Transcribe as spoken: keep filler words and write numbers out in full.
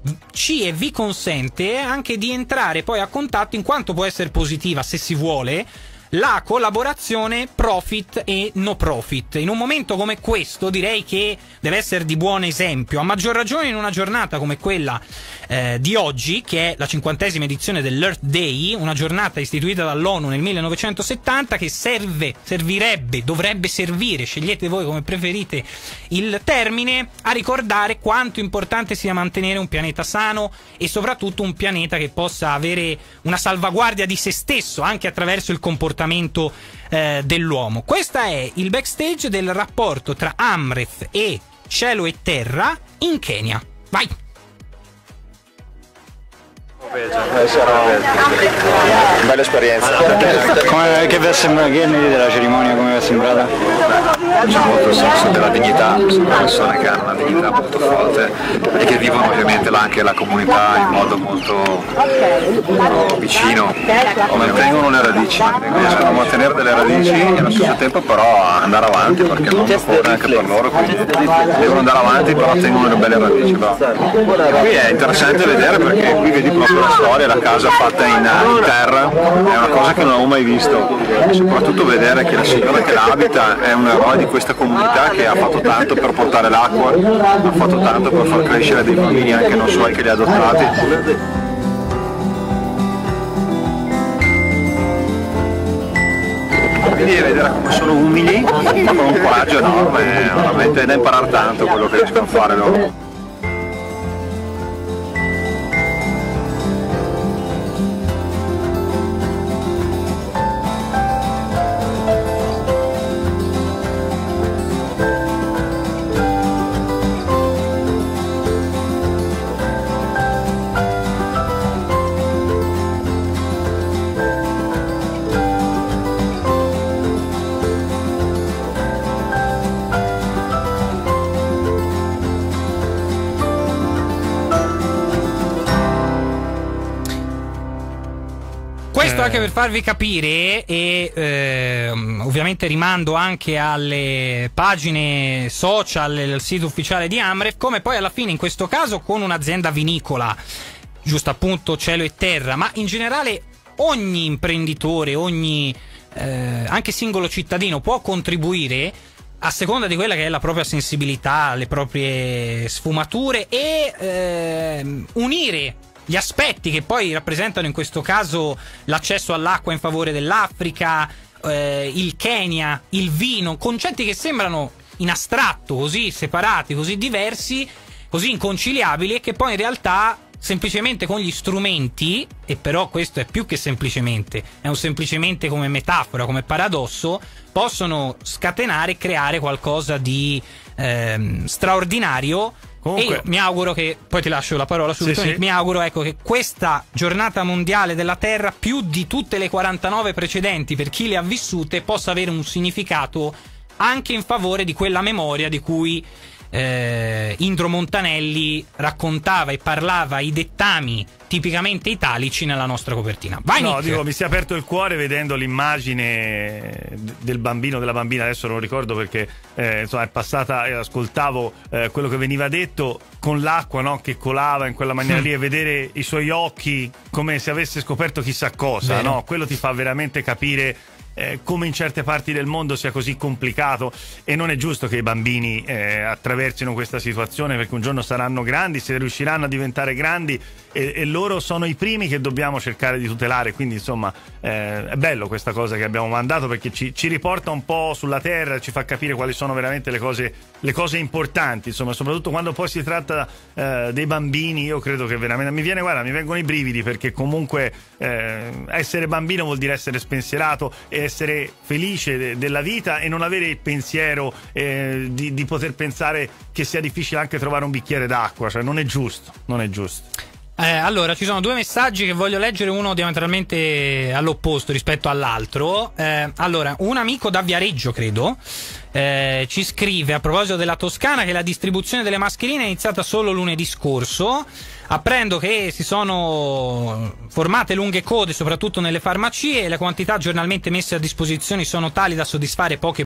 ci e vi consente anche di entrare poi a contatto, in quanto può essere positiva se si vuole, la collaborazione profit e no profit. In un momento come questo direi che deve essere di buon esempio, a maggior ragione in una giornata come quella eh, di oggi, che è la cinquantesima edizione dell'Earth Day, una giornata istituita dall'ONU nel millenovecentosettanta che serve, servirebbe, dovrebbe servire, scegliete voi come preferite il termine, a ricordare quanto importante sia mantenere un pianeta sano e soprattutto un pianeta che possa avere una salvaguardia di se stesso anche attraverso il comportamento eh, dell'uomo. Questa è il backstage del rapporto tra Amref e Cielo e Terra in Kenya. Vai! Bella esperienza. Come, che vi è sembrata? Che ne dite della cerimonia? Come vi è sembrata? C'è molto il senso della dignità, sono persone che hanno una dignità molto forte e che vivono ovviamente anche la comunità in modo molto, molto vicino, mantengono le radici, riescono a mantenere delle radici e allo stesso tempo però andare avanti, perché il mondo corre anche per loro, quindi devono andare avanti però tengono le belle radici. Però. E qui è interessante vedere perché qui vedi proprio la storia, la casa fatta in, in terra, è una cosa che non avevo mai visto e soprattutto vedere che la signora che la abita è un eroe di questa comunità che ha fatto tanto per portare l'acqua, ha fatto tanto per far crescere dei bambini anche non suoi che li ha adottati. Quindi vedere come sono umili, ma con un coraggio enorme, veramente è da imparare tanto quello che riescono a fare loro. Questo anche per farvi capire e eh, ovviamente rimando anche alle pagine social, al sito ufficiale di Amref, come poi alla fine in questo caso con un'azienda vinicola, giusto appunto Cielo e Terra, ma in generale ogni imprenditore, ogni eh, anche singolo cittadino può contribuire a seconda di quella che è la propria sensibilità, le proprie sfumature e eh, unire gli aspetti che poi rappresentano in questo caso l'accesso all'acqua in favore dell'Africa, eh, il Kenya, il vino, concetti che sembrano in astratto, così separati, così diversi, così inconciliabili e che poi in realtà semplicemente con gli strumenti, e però questo è più che semplicemente, è un semplicemente come metafora, come paradosso, possono scatenare e creare qualcosa di ehm, straordinario. Comunque, e io mi auguro che, poi ti lascio la parola subito, sì, sì. Mi auguro ecco che questa giornata mondiale della Terra, più di tutte le quarantanove precedenti per chi le ha vissute, possa avere un significato anche in favore di quella memoria di cui eh, Indro Montanelli raccontava e parlava i dettami tipicamente italici nella nostra copertina. Vai, no, Nick. dico, mi si è aperto il cuore vedendo l'immagine del bambino, della bambina, adesso non ricordo perché eh, insomma è passata e ascoltavo eh, quello che veniva detto con l'acqua, no, che colava in quella maniera lì, e vedere i suoi occhi come se avesse scoperto chissà cosa, no? Quello ti fa veramente capire Eh, come in certe parti del mondo sia così complicato, e non è giusto che i bambini eh, attraversino questa situazione, perché un giorno saranno grandi, se riusciranno a diventare grandi e, e loro sono i primi che dobbiamo cercare di tutelare. Quindi insomma eh, è bello questa cosa che abbiamo mandato, perché ci, ci riporta un po' sulla terra, ci fa capire quali sono veramente le cose, le cose importanti, insomma, soprattutto quando poi si tratta eh, dei bambini. Io credo che veramente mi viene, guarda, mi vengono i brividi, perché comunque eh, essere bambino vuol dire essere spensierato e essere felice de della vita e non avere il pensiero eh, di, di poter pensare che sia difficile anche trovare un bicchiere d'acqua. Cioè non è giusto, non è giusto. Eh, allora, ci sono due messaggi che voglio leggere, uno diametralmente all'opposto rispetto all'altro. Eh, allora, un amico da Viareggio, credo, eh, ci scrive a proposito della Toscana che la distribuzione delle mascherine è iniziata solo lunedì scorso. Apprendo che si sono formate lunghe code soprattutto nelle farmacie e le quantità giornalmente messe a disposizione sono tali da soddisfare poche